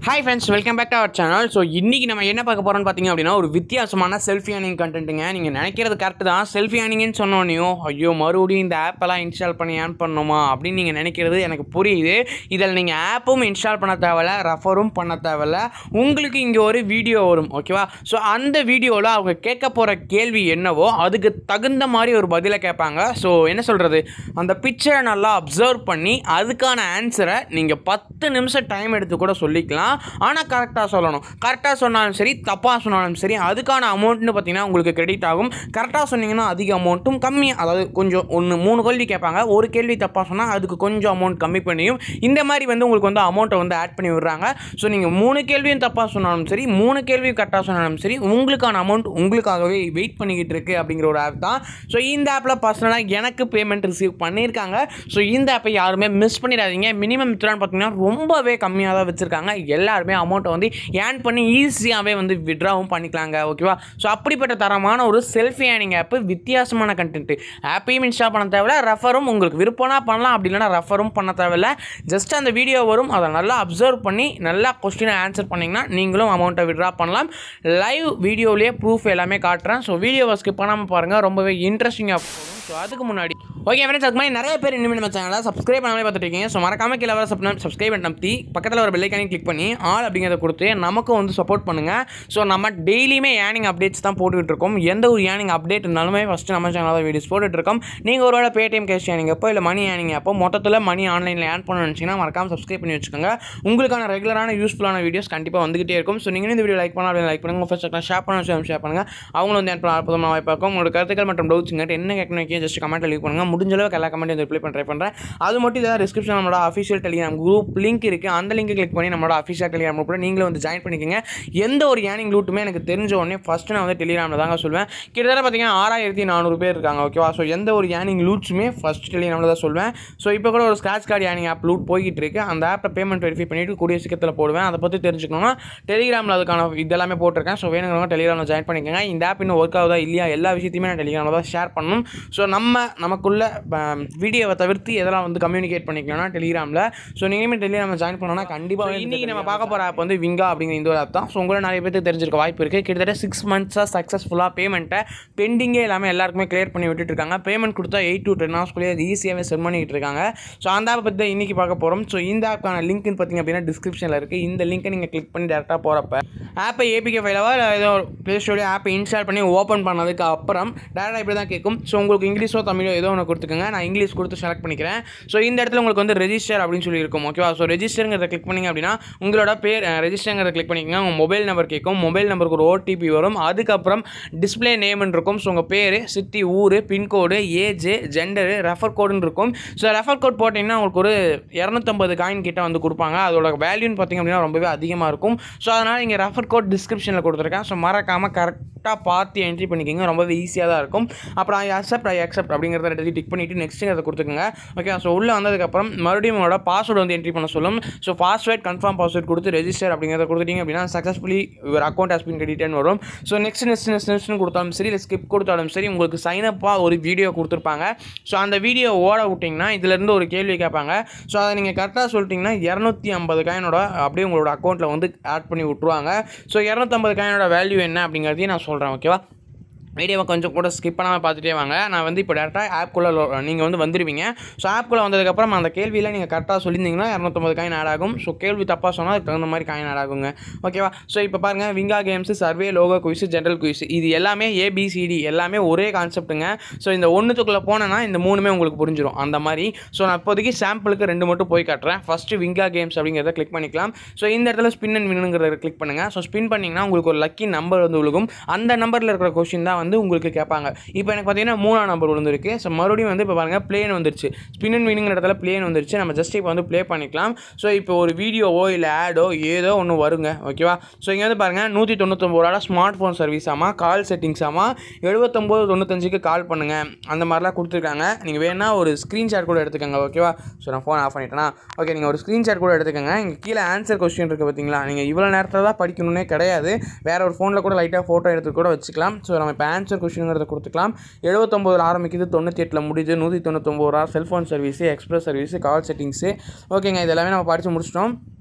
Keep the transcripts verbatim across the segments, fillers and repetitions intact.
Hi friends, welcome back to our channel. So இன்னைக்கு நம்ம என்ன பார்க்க போறோம்னு பாத்தீங்க அப்படினா ஒரு வித்தியாசமான செல்ஃப் ஏர்னிங் கண்டென்ட்ங்க. நீங்க நினைக்கிறது கரெக்ட் தான். செல்ஃப் ஏர்னிங்னு சொன்னோனியோ ஐயோ மறுபடியும் இந்த ஆப் எல்லாம் இன்ஸ்டால் பண்ணி ஏர்ன் பண்ணனுமா அப்படி நீங்க நினைக்கிறது எனக்கு புரியுது. இதல நீங்க ஆப்பும் இன்ஸ்டால் பண்ண தேவையில்ல, ரெஃபரும் பண்ண தேவையில்ல. உங்களுக்கு இங்க ஒரு வீடியோ வரும், ஓகேவா? சோ அந்த வீடியோல அவங்க கேட்க போற கேள்வி என்னவோ அதுக்கு தகுந்த மாதிரி ஒரு பதில கேட்பாங்க. சோ என்ன சொல்றது? அந்த பிக்சரை நல்லா அப்சர்வ் பண்ணி அதுக்கான ஆன்சரை நீங்க பத்து நிமிஷம் டைம் எடுத்து கூட சொல்லிக்கலாம். ஆனால் கரெக்டாக சொல்லணும். கரெக்டாக சொன்னாலும் சரி, தப்பாக சொன்னாலும் சரி, அதுக்கான அமௌண்ட்னு பார்த்தீங்கன்னா உங்களுக்கு கிரெடிட் ஆகும். கரெக்டாக சொன்னீங்கன்னா அதிக அமௌண்ட்டும் கம்மியாக, அதாவது கொஞ்சம் ஒன்று மூணு கேள்வி கேட்பாங்க. ஒரு கேள்வி தப்பாக சொன்னால் அதுக்கு கொஞ்சம் அமௌண்ட் கம்மி பண்ணியும் இந்த மாதிரி வந்து உங்களுக்கு வந்து அமௌண்ட்டை வந்து ஆட் பண்ணி விடுறாங்க. ஸோ நீங்கள் மூணு கேள்வியும் தப்பாக சொன்னாலும் சரி, மூணு கேள்வியும் கரெக்டாக சொன்னாலும் சரி, உங்களுக்கான அமௌண்ட் உங்களுக்காகவே வெயிட் பண்ணிக்கிட்டு இருக்குது அப்படிங்கிற ஒரு ஆப் தான். ஸோ இந்த ஆப்பில் பர்சனலாக எனக்கு பேமெண்ட் ரிசீவ் பண்ணியிருக்காங்க. ஸோ இந்த ஆப்பை யாருமே மிஸ் பண்ணிடாதீங்க. மினிமம் வித்ட்ரான்னு பார்த்தீங்கன்னா ரொம்பவே கம்மியாக தான் வச்சுருக்காங்க. எல்லாருமே அமௌண்ட்டை வந்து ஏர்ன் பண்ணி ஈஸியாகவே வந்து விட்ராவும் பண்ணிக்கலாங்க, ஓகேவா? ஸோ அப்படிப்பட்ட தரமான ஒரு செல்ஃப் ஏர்னிங் ஆப்பு, வித்தியாசமான கண்டென்ட். ஆப்பையும் இன்ஸ்டால் பண்ண தேவையில்ல, ரெஃபரும் உங்களுக்கு விருப்பம்னா பண்ணலாம், அப்படி இல்லைனா ரெஃபரும் பண்ண தேவையில்ல. ஜஸ்ட் அந்த வீடியோ வரும், அதை நல்லா அப்சர்வ் பண்ணி நல்லா கொஸ்டினை ஆன்சர் பண்ணிங்கன்னா நீங்களும் அமௌண்ட்டை விட்ரா பண்ணலாம். லைவ் வீடியோலேயே ப்ரூஃப் எல்லாமே காட்டுறேன். ஸோ வீடியோவை ஸ்கிப் பண்ணாமல் பாருங்கள், ரொம்பவே இன்ட்ரெஸ்டிங்காக போகும். ஸோ அதுக்கு முன்னாடி ஓகே ஃப்ரெண்ட்ஸ், அதுக்கு மாதிரி நிறைய பேர் இனிமேல் நம்ம சேனலை சப்ஸ்கிரைப் பண்ணாமலே பார்த்துட்டு இருக்கீங்க. ஸோ மறக்காம கீழே வர சப்ஸ்கிரைப் பண்ணி நம்பி பக்கத்தில் ஒரு பெல் ஐக்கானையும் கிளிக் பண்ணி ஆல் அப்படிங்கிறத கொடுத்து நமக்கும் வந்து சப்போர்ட் பண்ணுங்கள். ஸோ நம்ம டெய்லியுமே ஏர்னிங் அப்டேட்ஸ் தான் போட்டுக்கிட்டு இருக்கோம். எந்த ஒரு ஏர்னிங் அப்டேட் இருந்தாலுமே ஃபஸ்ட்டு நம்ம சேனலில் வீடியோஸ் போட்டுட்ருக்கோம். நீங்கள் ஒரு வேளை பேடிஎம் கேஷ் ஏர்னிங் அப்போ இல்லை மணி ஏர்னிங் அப்போ மொத்தத்தில் மணி ஆன்லைனில் ஏர்ன் பண்ணணும்னு நினச்சிங்கன்னா மறக்காம சப்ஸ்கிரைப் பண்ணி வச்சுக்கோங்க. உங்களுக்கான ரெகுலரான யூஸ்ஃபுல்லான வீடியோஸ் கண்டிப்பாக வந்துகிட்டே இருக்கும். ஸோ நீங்கள் இந்த வீடியோ லைக் பண்ணால் அப்படின்னு லைக் பண்ணுங்கள், ஃபஸ்ட் ஷேர் பண்ண ஷேர் பண்ணுங்கள். அவங்களும் வந்து ஏர்ன் பண்ண அற்புதமாக வாய்ப்பாக்கும். உங்களோட கருத்துக்கள் மற்றும் டவுட்ஸுங்க என்ன கேட்கணும் ஜஸ்ட் கமெண்ட்டில் லீவ் பண்ணுங்கள். முடிஞ்ச அளவுக்கு எல்லா கமெண்ட்டையும் ரிப்ளை பண்ண ட்ரை பண்ணுறேன். அது மட்டும் இல்லாத டிஸ்கிரிப்ஷன் நம்மளோட அஃபிஷியல் டெலிகிராம் குரூப் லிங்க் இருக்குது. அந்த லிங்க் கிளிக் பண்ணி நம்மளோட அஃபிஷியல் டெலிகிராம் குரூப்பில் நீங்களும் வந்து ஜாயின் பண்ணிக்கோங்க. எந்த ஒரு ஏர்னிங் லூட்டுமே எனக்கு தெரிஞ்ச உடனே ஃபஸ்ட்டு நான் வந்து டெலிகிராமில் தாங்க சொல்வேன். கிட்டத்தட்ட பார்த்தீங்கன்னா ஆறாயிரத்தி நானூறு பேர் இருக்காங்க, ஓகேவா? ஸோ எந்த ஒரு ஏர்னிங் லூட்ஸுமே ஃபஸ்ட் டெலிகிராமில் தான் சொல்வேன். ஸோ இப்போ கூட ஒரு scratch card earning app loot போய்கிட்டு இருக்குது. அந்த ஆப்பை பேமெண்ட் வெரிஃபை பண்ணிவிட்டு கூடிய சீக்கிரத்தில் போடுவேன். அதை பற்றி தெரிஞ்சுக்கணும்னா டெலிகிராமில் அதுக்கான இதெல்லாமே போட்டிருக்கேன். ஸோ வேணுங்கிறவங்க டெலிகிராமில் ஜாயின் பண்ணிக்கோங்க. இந்த ஆப் இன்னும் ஒர்க் ஆகுதா இல்லையா எல்லா விஷயத்தையுமே நான் டெலிகிராமில் தான் ஷேர் பண்ணணும். ஸோ நம்ம நமக்குள்ள வீடியோவை தவிர்த்து எதெல்லாம் வந்து கம்யூனிகேட் பண்ணிக்கலாம்னா டெலிகிராமில். ஸோ நீங்களுமே டெலிகிராமில் ஜாயின் பண்ணோன்னா கண்டிப்பாக இன்றைக்கி நம்ம பார்க்க போகிற ஆப் வந்து விங்கா அப்படிங்கிற இந்த ஒரு ஆப் தான். ஸோ உங்களை நிறைய பேருக்கு தெரிஞ்சிருக்க வாய்ப்பு இருக்குது. கிட்டத்தட்ட சிக்ஸ் மந்த்ஸாக சக்ஸஸ்ஃபுல்லாக பேமெண்ட்டை பெண்டிங்கே எல்லாமே எல்லாருக்குமே கிளியர் பண்ணி விட்டுட்டு இருக்காங்க. பேமெண்ட் கொடுத்தா எயிட் டு டென் ஹவர்ஸ்க்குள்ளேயே அது ஈஸியாகவே சென்ட் பண்ணிட்டு இருக்காங்க. ஸோ அந்த ஆப்பை பற்றி தான் இன்றைக்கி பார்க்க போகிறோம். ஸோ இந்த ஆப்புக்கான லிங்க்னு பார்த்தீங்க அப்படின்னா டிஸ்கிரிப்ஷனில் இருக்குது. இந்த லிங்க்கை நீங்கள் கிளிக் பண்ணி டேரெக்டாக போகிறப்ப ஆப்பை ஏபிகே ஃபைலாவா ஏதோ ப்ளே ஸ்டோரில் ஆப்பை இன்ஸ்டால் பண்ணி ஓப்பன் பண்ணதுக்கு அப்புறம் டேரெக்டாக இப்படி தான் கேட்கும். ஸோ உங்களுக்கு இங்கிலீஷோ தமிழோ ஏதோ ஒன்று கொடுத்துக்கோங்க. நான் இங்கிலீஷ் கொடுத்து செலக்ட் பண்ணிக்கிறேன். ஸோ இந்த இடத்துல உங்களுக்கு வந்து ரெஜிஸ்டர் அப்படின்னு சொல்லி இருக்கும், ஓகேவா? ஸோ ரெஜிஸ்டருங்கிறத கிளிக் பண்ணிங்க அப்படின்னா உங்களோட பேர் ரெஜிஸ்டருங்கிறத கிளிக் பண்ணிக்கோங்க. உங்கள் மொபைல் நம்பர் கேட்கும். மொபைல் நம்பருக்கு ஒரு ஓடிபி வரும். அதுக்கப்புறம் டிஸ்பிளே நேம்னு இருக்கும். ஸோ உங்கள் பேர், சிட்டி, ஊர், பின்கோடு, ஏஜ், ஜெண்டரு, ரெஃபர் கோடுன்னு இருக்கும். ஸோ ரெஃபர் கோட் போட்டிங்கன்னா உங்களுக்கு ஒரு இரநூத்தம்பது காயின் கிட்ட வந்து கொடுப்பாங்க. அதோட வேல்யூன்னு பார்த்தீங்க அப்படின்னா ரொம்பவே அதிகமாக இருக்கும். ஸோ அதனால் இங்கே ரெஃபர் கோட் டிஸ்கிரிப்ஷனில் கொடுத்துருக்கேன். ஸோ மறக்காமல் கரெக்டாக பார்த்து என்ட்ரி பண்ணிக்கோங்க. ரொம்பவே ஈஸியாக தான் இருக்கும். அப்புறம் ஐ அக்செப்ட் ஐ அக்செப்ட் அப்படிங்கிறத எடுத்து டிக் பண்ணிவிட்டு நெக்ஸ்ட்டுங்கிறத கொடுத்துக்கோங்க, ஓகே? ஸோ உள்ளே வந்ததுக்கப்புறம் மறுபடியும் உங்களோட பாஸ்வேர்டு வந்து என்ட்ரி பண்ண சொல்லும். ஸோ பாஸ்வேர்ட் கன்ஃபார்ம் பாஸ்வேர்ட் கொடுத்து ரெஜிஸ்டர் அப்படிங்கிறத கொடுத்துட்டீங்க அப்படின்னா successfully your account has been கிரெடிட்டட்னு வரும். ஸோ நெக்ஸ்ட் நெக்ஸ்ட் நெக்ஸ்ட் நெக்ஸ்ட்னு கொடுத்தாலும் சரி, இல்லை ஸ்கிப் கொடுத்தாலும் சரி, உங்களுக்கு சைனப்பாக ஒரு வீடியோ கொடுத்துருப்பாங்க. ஸோ அந்த வீடியோ ஓட விட்டிங்கன்னா இதிலேருந்து ஒரு கேள்வி கேட்பாங்க. ஸோ அதை நீங்கள் கரெக்டாக சொல்லிட்டிங்கன்னா இரநூத்தி ஐம்பது காயினோட அப்படியே உங்களோட அக்கௌண்ட்டில் வந்து ஆட் பண்ணி விட்ருவாங்க. ஸோ இரநூத்தம்பது காயினோட வேல்யூ என்ன அப்படிங்கிறதையும் நான் சொல்கிறேன், ஓகேவா? வீடியோவை கொஞ்சம் கூட ஸ்கிப் பண்ணாமல் பார்த்துட்டே வாங்க. நான் வந்து இப்போ டேரெக்டாக ஆப்குள்ளே நீங்கள் வந்து வந்துடுவீங்க. ஸோ ஆப்குள்ளே வந்ததுக்கப்புறம் அந்த கேள்வியில் நீங்கள் கரெக்டாக சொல்லியிருந்தீங்கன்னா இரநூத்தம்பது காயின் ஆட் ஆகும். ஸோ கேள்வி தப்பாக சொன்னால் அதுக்கு தகுந்த மாதிரி காயின் ஆட் ஆகுங்க, ஓகேவா? ஸோ இப்போ பாருங்கள், விங்கா games, survey, logo quiz, general quiz, இது எல்லாமே ஏபிசிடி எல்லாமே ஒரே கான்செப்ட்டுங்க. ஸோ இந்த ஒன்றுத்துக்குள்ளே போனேன்னா இந்த மூணுமே உங்களுக்கு புரிஞ்சிடும் அந்த மாதிரி. ஸோ நான் இப்போதைக்கு சாம்பிளுக்கு ரெண்டு மட்டும் போய் காட்டுறேன். ஃபஸ்ட்டு விங்கா கேம்ஸ் அப்படிங்கிறத கிளிக் பண்ணிக்கலாம். ஸோ இந்த இடத்துல ஸ்பின் அண்ட் வின்னுங்கிறத கிளிக் பண்ணுங்கள். ஸோ ஸ்பின் பண்ணிங்கன்னா உங்களுக்கு ஒரு லக்கி நம்பர் வந்து விழுகும். அந்த நம்பரில் இருக்கிற கொஸ்டின் தான் வந்து உங்களுக்கு கேட்பாங்க. இப்போ எனக்கு பார்த்தீங்கன்னா மூணாம் நம்பர் விழுந்திருக்கு. ஸோ மறுபடியும் வந்து இப்போ பாருங்கள் பிளேன் வந்துருச்சு. ஸ்பின் அண்ட் வின்னுங்கிற இடத்துல பிளேன் வந்துருச்சு. நம்ம ஜஸ்ட் இப்போ வந்து ப்ளே பண்ணிக்கலாம். ஸோ இப்போ ஒரு வீடியோவோ இல்லை ஆடோ ஏதோ ஒன்று வருங்க, ஓகேவா? ஸோ இங்கே வந்து பாருங்கள் நூற்றி தொண்ணூத்தொம்பது ரூபா ஸ்மார்ட் ஃபோன் சர்வீஸ் ஆமாம், கால் செட்டிங்ஸ் ஆமாம், எழுபத்தொம்போது தொண்ணூத்தஞ்சுக்கு கால் பண்ணுங்கள் அந்த மாதிரிலாம் கொடுத்துருக்காங்க. நீங்கள் வேணா ஒரு ஸ்க்ரீன்ஷாட் கூட எடுத்துக்கோங்க, ஓகேவா? ஸோ நான் ஃபோன் ஆஃப் பண்ணிட்டேன்னா ஓகே, நீங்கள் ஒரு ஸ்க்ரீன்ஷாட் கூட எடுத்துக்கோங்க. இங்கே கீழே ஆன்சர் கொஸ்டின் இருக்குது பார்த்தீங்களா? நீங்கள் இவ்வளோ நேரத்தில் தான் படிக்கணுன்னே கிடையாது. வேறு ஒரு ஃபோனில் கூட லைட்டாக ஃபோட்டோ எடுத்து கூட வச்சுக்கலாம். ஸோ நம்ம இப்போ ஆன்சர் கொஸ்டின்ங்கிறத கொடுத்துக்கலாம். எழுபத்தொம்பது ஆரம்பிக்குது, தொண்ணூற்றி எட்டில் முடியுது, நூற்றி தொண்ணூத்தொம்பது ரூபா cellphone service, express service, call settings, ஓகேங்க. இது எல்லாமே நம்ம படித்து முடிச்சிட்டோம்.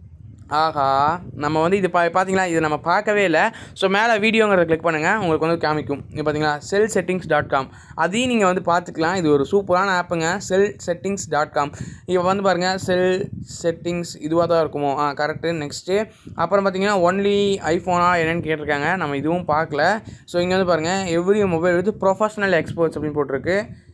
ஆஹா நம்ம வந்து இது பா பார்த்தீங்களா இது நம்ம பார்க்கவே இல்லை. ஸோ மேலே வீடியோங்கிறத கிளிக் பண்ணுங்கள், உங்களுக்கு வந்து காமிக்கும். இது பார்த்தீங்களா செல் செட்டிங்ஸ் டாட் காம், அதையும் நீங்கள் வந்து பார்த்துக்கலாம். இது ஒரு சூப்பரான ஆப்புங்க, செல் செட்டிங்ஸ் டாட் காம். இப்போ வந்து பாருங்கள் செல் செட்டிங்ஸ் இதுவாக தான் இருக்குமோ? ஆ கரெக்டு. நெக்ஸ்ட்டு அப்புறம் பார்த்தீங்கன்னா ஒன்லி ஐஃபோனா என்னென்னு கேட்டிருக்காங்க, நம்ம இதுவும் பார்க்கல. ஸோ இங்கே வந்து பாருங்கள் எவ்ரி மொபைல் வந்து ப்ரொஃபஷனல் எக்ஸ்பர்ட்ஸ் அப்படின்னு போட்டிருக்கு.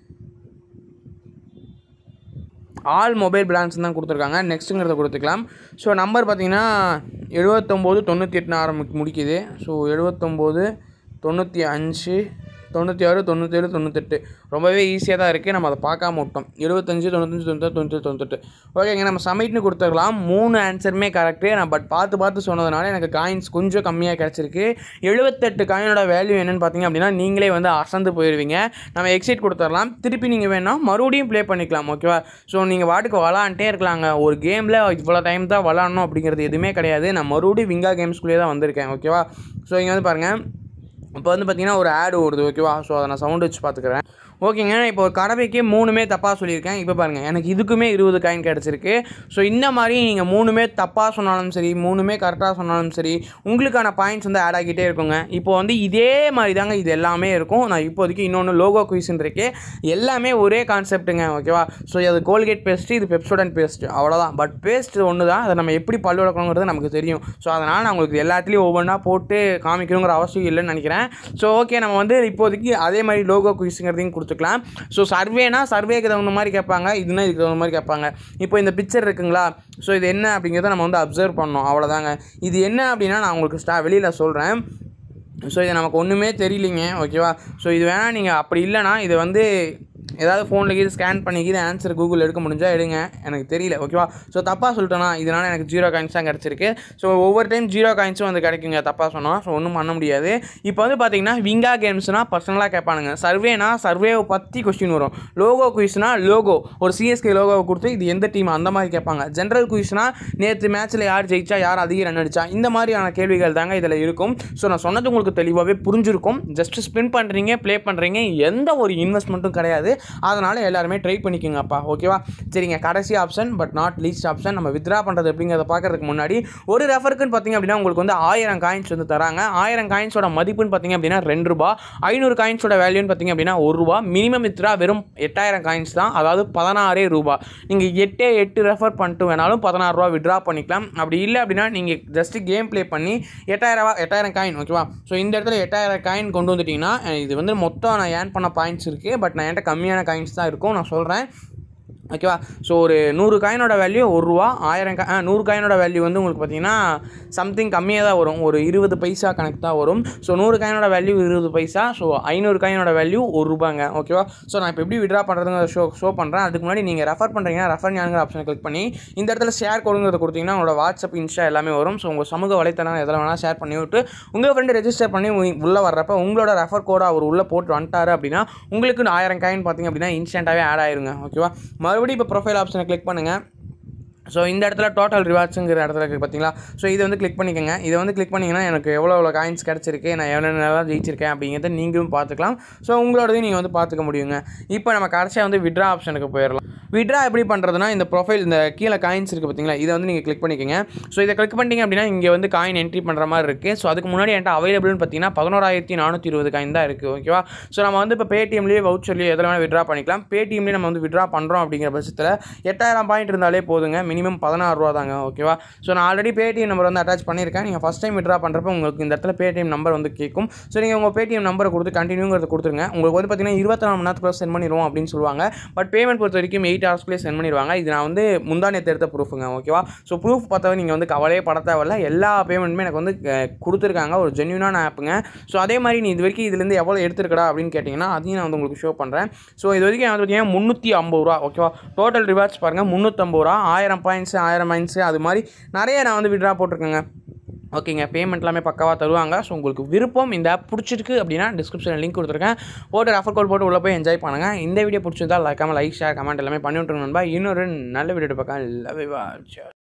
ஆல் மொபைல் பிராண்ட்ஸ் தான் கொடுத்துருக்காங்க. நெக்ஸ்ட்டுங்கிறத கொடுத்துக்கலாம். ஸோ நம்பர் பார்த்தீங்கன்னா எழுபத்தொம்போது தொண்ணூற்றி எட்டுன்னு ஆரம்பி முடிக்குது. ஸோ எழுபத்தொம்போது தொண்ணூற்றி அஞ்சு தொண்ணூற்றி ஆறு தொண்ணூற்றேழு தொண்ணூற்றெட்டு ரொம்பவே ஈஸியாக தான் இருக்குது. நம்ம அதை பார்க்காம விட்டோம். எழுபத்தஞ்சு தொண்ணூத்தஞ்சு தொண்ணூற்றி தொண்ணூற்றி தொண்ணூற்றெட்டு ஓகேங்க. நம்ம சப்மிட்னு கொடுத்துக்கலாம். மூணு ஆன்சருமே கரெக்டு. நான் பட் பார்த்து பார்த்து சொன்னதுனால எனக்கு காயின்ஸ் கொஞ்சம் கம்மியாக கிடச்சிருக்கு. எழுபத்தெட்டு காயினோட வேல்யூ என்னென்னு பார்த்தீங்க அப்படின்னா நீங்களே வந்து அசந்து போயிடுவீங்க. நம்ம எக்ஸிட் கொடுத்துடலாம். திருப்பி நீங்கள் வேணால் மறுபடியும் ப்ளே பண்ணிக்கலாம். ஓகேவா? ஸோ நீங்கள் வாட்டுக்கு விளாண்டே இருக்கலாங்க. ஒரு கேமில் இவ்வளோ டைம் தான் விளாடணும் அப்படிங்கிறது எதுவுமே கிடையாது. நான் மறுபடியும் விங்கா கேம்ஸ்குள்ளேயே தான் வந்திருக்கேன். ஓகேவா? ஸோ இங்கே வந்து பாருங்கள், இப்போ வந்து பார்த்தீங்கன்னா ஒரு ஆடு ஓடுது. ஓகேவா? ஸோ அதை நான் சவுண்ட் வச்சு பார்த்துக்கிறேன். ஓகேங்க. இப்போ ஒரு கடமைக்கு மூணுமே தப்பாக சொல்லியிருக்கேன். இப்போ பாருங்கள் எனக்கு இதுக்குமே இருபது காயின் கிடச்சிருக்கு. ஸோ இந்த மாதிரி நீங்கள் மூணுமே தப்பாக சொன்னாலும் சரி, மூணுமே கரெக்டாக சொன்னாலும் சரி, உங்களுக்கான பாயிண்ட்ஸ் வந்து ஆட் ஆகிட்டே இருக்குங்க. இப்போ வந்து இதே மாதிரி தாங்க இது எல்லாமே இருக்கும். நான் இப்போதைக்கு இன்னொன்று லோகோ குயிஸ்ன்னு இருக்கு. எல்லாமே ஒரே கான்செப்ட்டுங்க. ஓகேவா? ஸோ அது கோல்கேட் பேஸ்ட்டு, இது பெப்சோடன்ட் பேஸ்ட்டு, அவ்வளோதான். பட் பேஸ்ட் ஒன்று தான், அதை நம்ம எப்படி பல்லு வளர்க்கணுங்கிறது நமக்கு தெரியும். ஸோ அதனால் நான் உங்களுக்கு எல்லாத்துலேயும் ஒவ்வொன்றா போட்டு காமிக்கணுங்கிற அவசியம் இல்லைன்னு நினைக்கிறேன். ஸோ ஓகே, நம்ம வந்து இப்போதைக்கு அதே மாதிரி லோகோ குயிஸுங்கிறதையும் கொடுத்துக்கலாம். ஸோ சர்வேனா சர்வேக்கு தகுந்த மாதிரி கேட்பாங்க, இதுனா இதுக்கு தகுந்த மாதிரி கேட்பாங்க. இப்போ இந்த பிக்சர் இருக்குங்களா? ஸோ இது என்ன அப்படிங்கிறத நம்ம வந்து அப்சர்வ் பண்ணணும். அவ்வளோதாங்க. இது என்ன அப்படின்னா நான் உங்களுக்கு ஸ்டா வெளியில் சொல்கிறேன். ஸோ இது நமக்கு ஒன்றுமே தெரியலிங்க. ஓகேவா? ஸோ இது வேணால் நீங்கள் அப்படி இல்லைனா இதை வந்து ஏதாவது ஃபோனில் கீது ஸ்கேன் பண்ணிக்கிது ஆன்சர் கூகுள் எடுக்க முடிஞ்சால் எடுங்க. எனக்கு தெரியல. ஓகேவா? ஸோ தப்பாக சொல்லிட்டேன்னா இதனால் எனக்கு ஜீரோ காயின்ஸ் தான் கிடச்சிருக்கு. ஸோ ஒவ்வொரு டைம் ஜீரோ காயின்ஸும் வந்து கிடைக்குங்க தப்பாக சொன்னோம். ஸோ ஒன்றும் பண்ண முடியாது. இப்போ வந்து பார்த்தீங்கன்னா விங்கா கேம்ஸ்னால் பர்சனலாக கேட்பானுங்க. சர்வேனா சர்வேவை பற்றி கொஸ்டின் வரும். லோகோ குயிஸ்னா லோகோ ஒரு சிஎஸ்கே லோகோவை கொடுத்து இது எந்த டீம் அந்த மாதிரி கேட்பாங்க. ஜென்ரல் குயிஸ்னா நேற்று மேட்ச்சில் யார் ஜெயிச்சா, யார் அதிக ரன் அடிச்சா, இந்த மாதிரியான கேள்விகள் தாங்க இதில் இருக்கும். ஸோ நான் சொன்னது உங்களுக்கு தெளிவாகவே புரிஞ்சிருக்கும். ஜஸ்ட் ஸ்பின் பண்ணுறீங்க, ப்ளே பண்ணுறீங்க, எந்த ஒரு இன்வெஸ்ட்மெண்ட்டும் கிடையாது. அதனால் எல்லாருமே ட்ரை பண்ணிக்கோங்கப்பா. ஓகேவா? சரிங்க. கடைசி option but not least option, நம்ம வித்ரா பண்ணுறது எப்படிங்கிறத பார்க்கறதுக்கு முன்னாடி ஒரு ரெஃபருக்குன்னு பார்த்தீங்க அப்படின்னா உங்களுக்கு வந்து ஆயிரம் காயின்ஸ் வந்து தராங்க. ஆயிரம் காயின்ஸோட மதிப்புன்னு பார்த்தீங்க அப்படின்னா ரெண்டு ரூபா. ஐநூறு காயின்ஸோட வேல்யூன்னு பார்த்தீங்க அப்படின்னா ஒரு ரூபா. மினிமம் வித்ரா வெறும் எட்டாயிரம் காயின்ஸ் தான், அதாவது பதினாறே ரூபா. நீங்கள் எட்டே எட்டு ரெஃபர் பண்ணிட்டு வேணாலும் பதினாறு ரூபா வித்ரா பண்ணிக்கலாம். அப்படி இல்லை அப்படின்னா நீங்கள் ஜஸ்ட் கேம் ப்ளே பண்ணி எட்டாயிரம் எட்டாயிரம் காயின். ஓகேவா? ஸோ இந்த இடத்துல எட்டாயிரம் காயின் கொண்டு வந்துட்டிங்கன்னா இது வந்து மொத்தம் நான் ஏர்ன் பண்ண பாயிண்ட்ஸ் இருக்குது. பட் நான் என்கிட்ட கம்மியான காயின்ஸ் தான் இருக்கும், நான் சொல்கிறேன். ஓகேவா? ஸோ ஒரு நூறு காயினோட வேல்யூ ஒரு ரூபா. ஆயிரம் கா நூறு காயினோட வேல்யூ வந்து உங்களுக்கு பார்த்தீங்கன்னா சம்திங் கம்மியாக தான் வரும், ஒரு இருபது பைசா கணக்கு தான் வரும். ஸோ நூறு காயினோட வேல்யூ இருபது பைசா. ஸோ ஐநூறு காயினோட வேல்யூ ஒரு ரூபாங்க. ஓகேவா? ஸோ நான் இப்போ எப்படி விட்ரா பண்ணுறதுங்க ஷோ ஷோ பண்ணுறேன். அதுக்கு முன்னாடி நீங்கள் ரெஃபர் பண்ணுறீங்கன்னா ரெஃபர் ஞானுங்கிற ஆப்ஷனை கிளிக் பண்ணி இந்த இடத்துல ஷேர் கொடுங்கிறத கொடுத்தீங்கன்னா உங்களோட வாட்ஸ்அப், இன்ஸ்டா எல்லாமே வரும். ஸோ உங்கள் சமூக வலைத்தளம் எதில் வேணால் ஷேர் பண்ணி விட்டு உங்கள் ஃப்ரெண்டு ரெஜிஸ்டர் பண்ணி உள்ளே வர்றப்ப உங்களோட ரெஃபர் கோடை அவர் உள்ளே போட்டு வந்துட்டாரு அப்படின்னா உங்களுக்கு ஆயிரம் காயின் பார்த்தீங்க அப்படின்னா இன்ஸ்டன்ட்டாகவே ஆட் ஆயிருங்க. ஓகேவா? மறுபடியும் இப்போ ப்ரொஃபைல் ஆப்ஷனை கிளிக் பண்ணுங்கள். ஸோ இந்த இடத்துல டோட்டல் ரிவார்ட்ஸுங்கிற இடத்துல இருக்குது பார்த்தீங்களா? ஸோ இதை வந்து கிளிக் பண்ணிக்கோங்க. இதை வந்து கிளிக் பண்ணிங்கன்னா எனக்கு எவ்வளோ எவ்வளோ காயின்ஸ் கிடச்சிருக்கு, நான் எவ்வளோ நேரம் ஜெயிச்சிருக்கேன் அப்படிங்கிறத நீங்களும் பார்த்துக்கலாம். ஸோ உங்களோடதையும் நீங்கள் வந்து பார்த்துக்க முடியுங்க. இப்போ நம்ம கடைசியாக வந்து விட்ரா ஆப்ஷனுக்கு போயிடலாம். விட்ரா எப்படி பண்ணுறதுனா இந்த ப்ரொஃபைல் இந்த கீழே காயின்ஸ் இருக்குது பார்த்தீங்களா, இதை வந்து நீங்கள் கிளிக் பண்ணிக்கோங்க. ஸோ இதை கிளிக் பண்ணிட்டீங்க அப்படின்னா இங்கே வந்து காயின் என்ட்ரி பண்ணுற மாதிரி இருக்குது. ஸோ அதுக்கு முன்னாடி என்கிட்ட அவைலபிள்னு பார்த்தீங்கன்னா பதினோராயிரத்தி நானூற்றி இருபது காயின் தான் இருக்குது. ஓகேவா? ஸோ நம்ம வந்து இப்போ பேடிஎம்லேயே வவுச்சர்லேயே எதில் வேணால் விட்ரா பண்ணிக்கலாம். பேடிஎம்லேயே நம்ம வந்து விட்ரா பண்ணுறோம் அப்படிங்கிற பட்சத்தில் எட்டாயிரம் பாயிண்ட் இருந்தாலே போதுங்க. மினிமம் பதினாறு ரூபா தாங்க. ஓகேவா? ஸோ நான் ஆல்ரெடி பேடிஎம் நம்பர் வந்து அட்டாச் பண்ணியிருக்கேன். நீங்கள் ஃபஸ்ட் டைம் விட்ரா பண்ணுறப்ப உங்களுக்கு இந்த இடத்துல பேடிஎம் நம்பர் வந்து கேட்கும். ஸோ நீங்கள் உங்கள் பேடிஎம் நம்பரை கொடுத்து கண்டினியூங்கிறது கொடுத்துருங்க. உங்களுக்கு வந்து பார்த்தீங்கன்னா இருபத்தி நாலு மணி நேரத்துக்குள்ள சென்ட் பண்ணிடுவோம் அப்படின்னு சொல்லுவாங்க. பட் பேமெண்ட் பொறுத்த வரைக்கும் எயிட் ஹவர்ஸ்க்குள்ளே சென்ட் பண்ணிடுவாங்க. இது நான் வந்து முந்தானேத்து எடுத்த ப்ரூஃபுங்க. ஓகேவா? ஸோ ப்ரூஃப் பார்த்தவங்க நீங்கள் வந்து கவலையே பட தேவையில்ல. எல்லா பேமெண்ட்டுமே எனக்கு வந்து கொடுத்துருக்காங்க. ஒரு ஜென்யூனான ஆப்புங்க. ஸோ அதே மாதிரி நீ இது வரைக்கும் இதுலேருந்து எவ்வளோ எடுத்துருக்கடா அப்படின்னு கேட்டிங்கன்னா அதையும் நான் வந்து உங்களுக்கு ஷோ பண்ணுறேன். ஸோ இது வரைக்கும் வந்து பார்த்தீங்கன்னா முந்நூற்றி ஐம்பது ரூபா. ஓகேவா? டோட்டல் ரிவார்ட்ஸ் பாருங்கள் முந்நூற்றம்பது ரூபா. ஆயிரம் பாயிண்ட்ஸ், ஆயிரம் பாயிண்ட்ஸு, அது மாதிரி நிறைய நான் வந்து விட்ரா போட்டிருக்கேங்க. ஓகேங்க. பேமெண்ட் எல்லாமே பக்காவாக தருவாங்க. ஸோ உங்களுக்கு விருப்பம் இந்த ஆப் பிடிச்சிருக்கு அப்படின்னா டிஸ்கிரிப்ஷனில் லிங்க் கொடுத்துருக்கேன். போட்டு ரெஃபர் கோட் போட்டு உள்ளே போய் என்ஜாய் பண்ணுங்கள். இந்த வீடியோ பிடிச்சிருந்தா லைக்காமல் லைக் ஷேர் கமெண்ட் எல்லாமே பண்ணி விட்டுருங்க நண்பா. இன்னொரு நல்ல வீடியோ பார்க்க லவ் யூ.